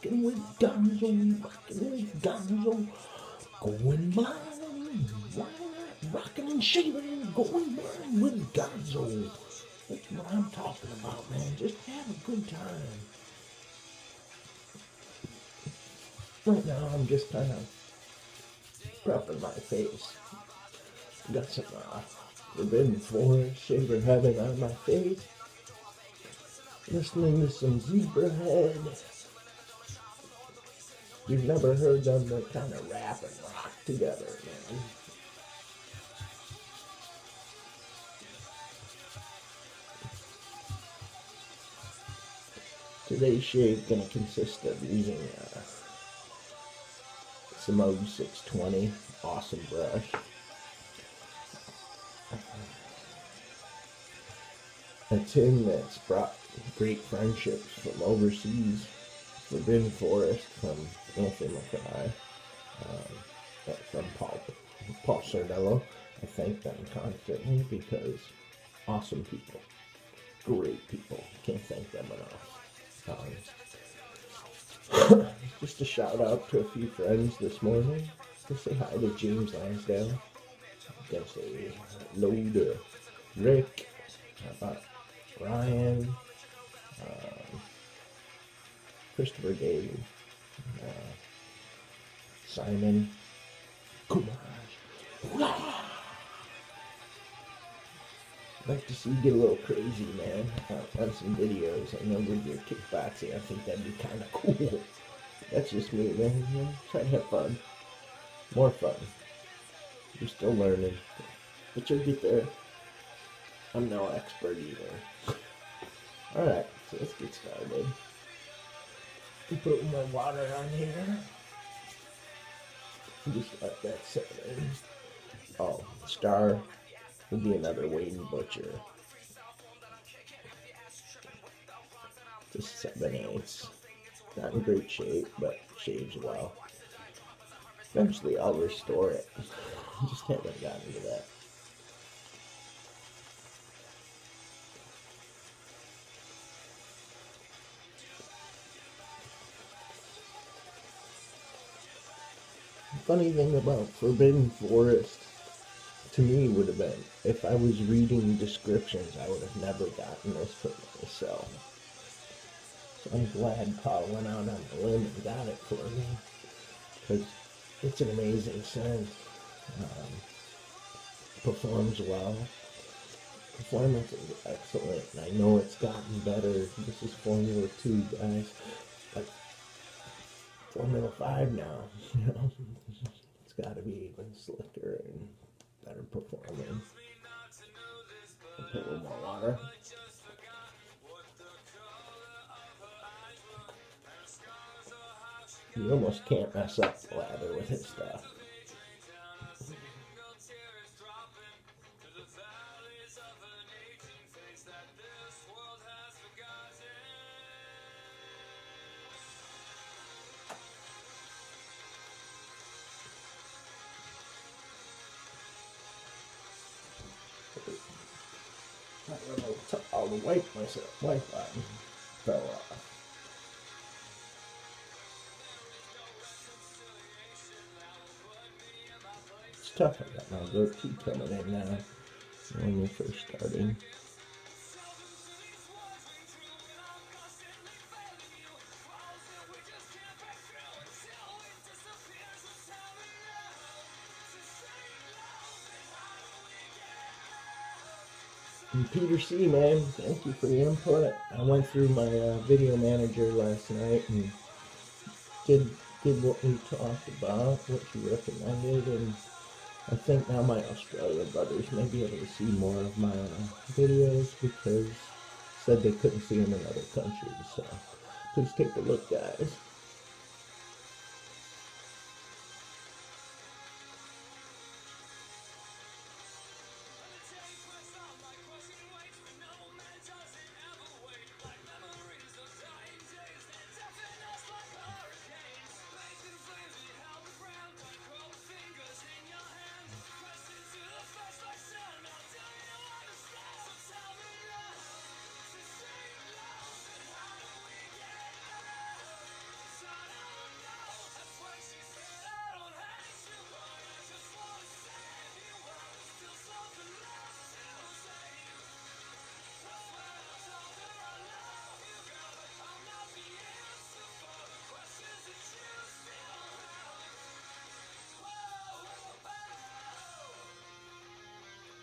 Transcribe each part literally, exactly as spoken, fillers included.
rocking with Gonzo, rocking with Gonzo, going blind, rocking and shaving, going blind with Gonzo. That's what I'm talking about, man. Just have a good time. Right now, I'm just kind of prepping my face. Got some uh, Forbidden Forest, Zebrahead on my face. Listening to some Zebrahead. You've never heard them, they kind of rap and rock together, man. Today's shave gonna consist of using uh, Semogue six twenty, awesome brush. A tin that's brought great friendships from overseas. Forbidden Forest from Anthony McFry, um, from Paul, Paul Sardello. I thank them constantly because awesome people, great people. Can't thank them enough. Um, just a shout out to a few friends this morning. To say hi to James Lansdale. Gonna say hello to Rick. How about Ryan? Um, Christopher David, uh, Simon, Courage. I'd like to see you get a little crazy, man, uh, on some videos. I know with your kickboxing, I think that'd be kind of cool. That's just me, man. You know, try to have fun. More fun. You're still learning, but you'll get there. I'm no expert either. Alright, so let's get started. Put my water on here. Just let that set in. Oh, star will be another Wade and Butcher. Just seven eighths. Not in great shape, but shaves well. Eventually I'll restore it. Just haven't gotten to that. Funny thing about Forbidden Forest to me would have been, if I was reading descriptions, I would have never gotten this for myself. So I'm glad Paul went out on the limb and got it for me, because it's an amazing scent. Um, performs well. Performance is excellent, and I know it's gotten better. This is Formula two, guys. Like Formula five now, you know. It's got to be even slicker and better performing. I'll put a little more water. You almost can't mess up the lather with his stuff. I don't know, I'll wipe myself, wipe that fell off. It's tough, I got my goatee coming in now when you're first starting. And Peter C, man, thank you for your input. I went through my uh, video manager last night and did did what we talked about, what you recommended, and I think now my Australian brothers may be able to see more of my uh, videos because said they couldn't see them in other countries. So please take a look, guys.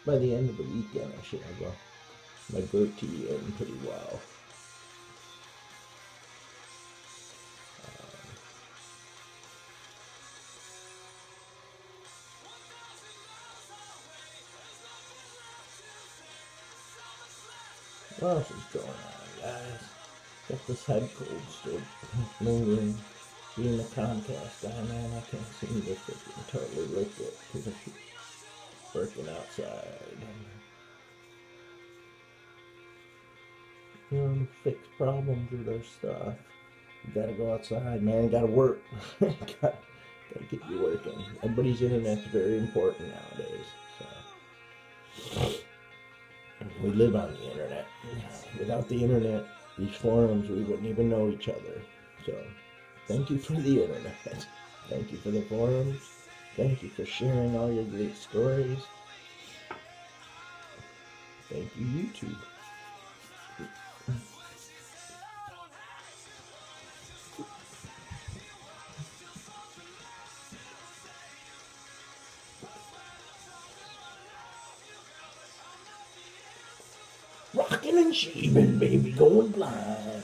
by the end of the weekend, I should have uh, my goatee in pretty well. What else is going on, guys? Got this head cold still lingering. Being a Comcast guy, man, I can't seem to freaking totally lick it because I keep working outside. You know, to fix problems with our stuff. You gotta go outside, man. You gotta work. gotta, gotta get you working. Everybody's internet's very important nowadays. So we live on the internet. Without the internet, these forums, we wouldn't even know each other. So thank you for the internet. Thank you for the forums. Thank you for sharing all your great stories. Thank you, YouTube. Rockin' and shaving, baby, going blind.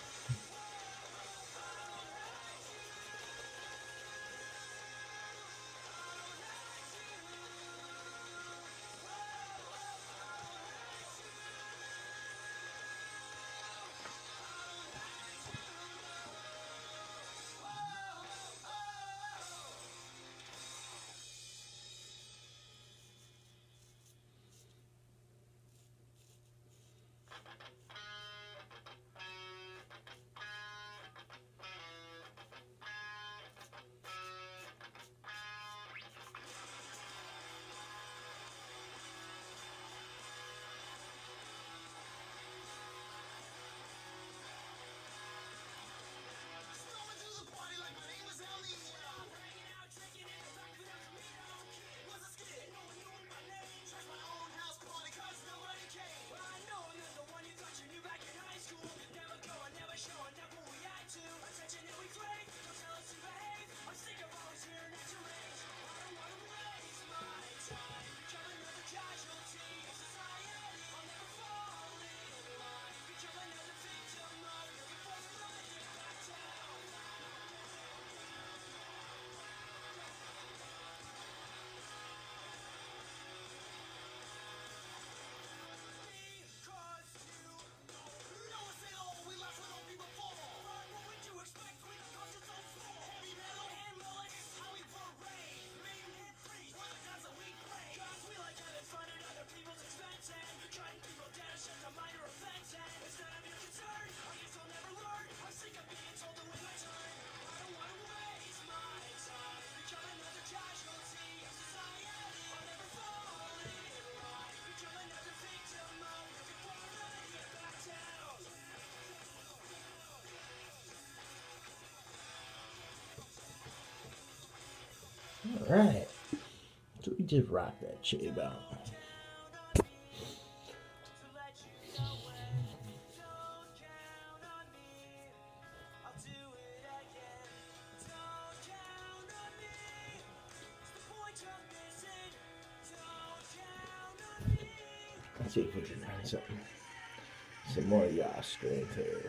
Alright, so we just rock that shave out. Let's see if we can find something, some more yaw strength here.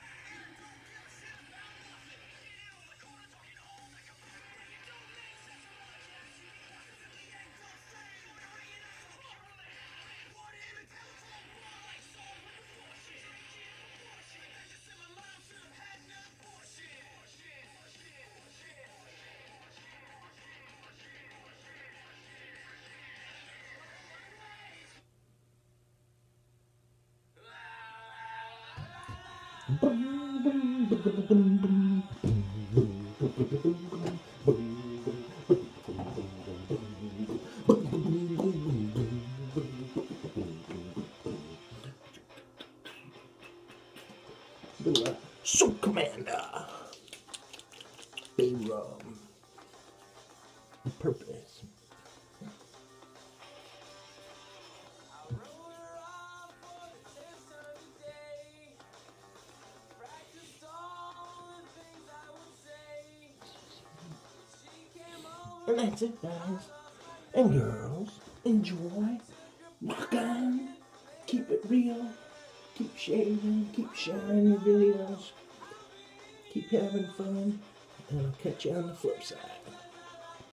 So Commander, Bay Rum, Purpose. And that's it, guys and girls. Enjoy rock on, keep it real, keep shaving, keep sharing your videos, keep having fun, and I'll catch you on the flip side.